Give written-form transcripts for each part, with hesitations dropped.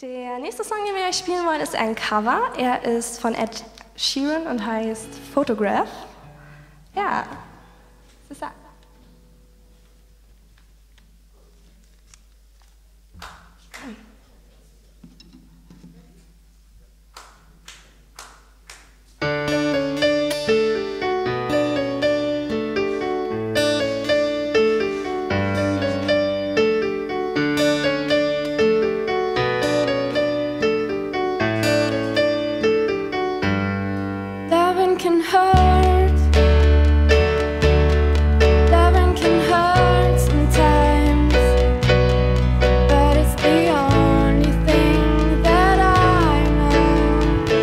Der nächste Song, den wir euch spielen wollen, ist ein Cover. Er ist von Ed Sheeran und heißt Photograph. Ja, das ist er. Can hurt. Loving can hurt sometimes, but it's the only thing that I know.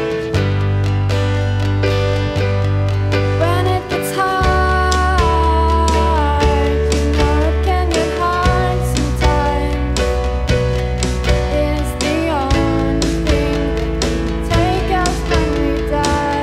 When it gets hard, you know it can get hard sometimes. It is the only thing that can take us when we die.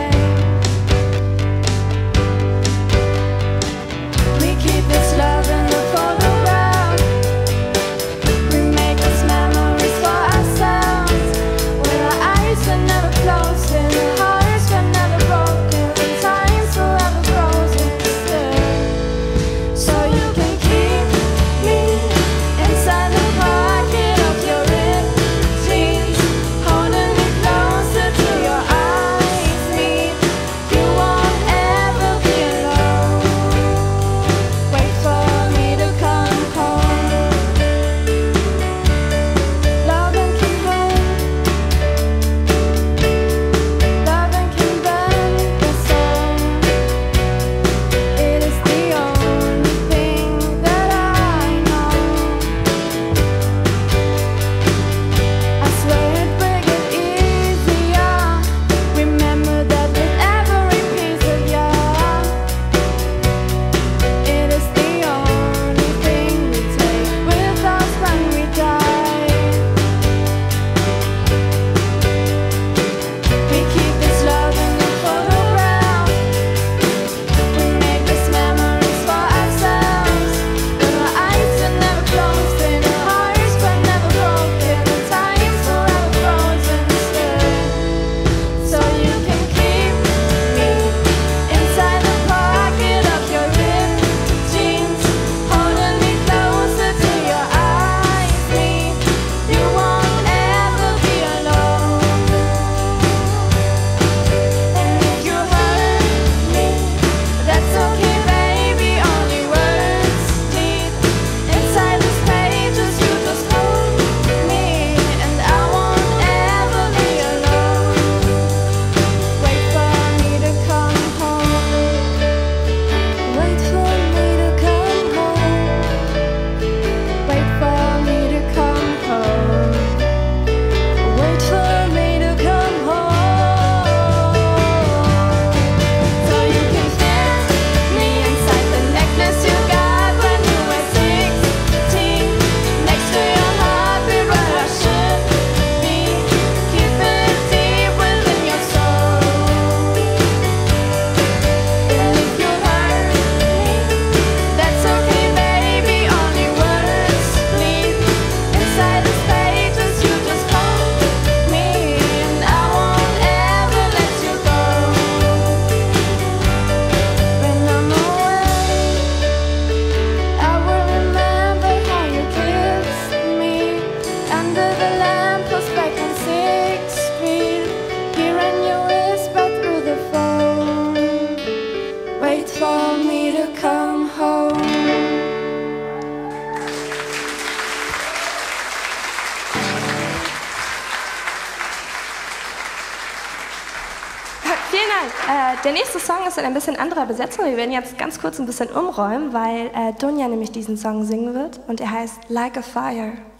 Wait for me to come home. Vielen Dank. Der nächste Song ist in ein bisschen anderer Besetzung. Wir werden jetzt ganz kurz ein bisschen umräumen, weil Dunja nämlich diesen Song singen wird und er heißt Like a Fire.